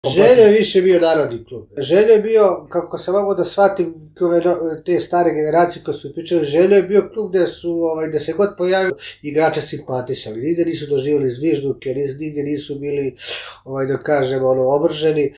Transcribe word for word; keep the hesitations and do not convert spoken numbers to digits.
Željo je više bio narodni klub. Željo je bio, kako sam mogao da shvatim te stare generacije koje su pričali, Željo je bio klub gde su, ovaj, gde se god pojavio igrača simpatisali. Nigde nisu doživjeli zvižduke, nigde nisu bili, ovaj, da kažem, ono, obrženi.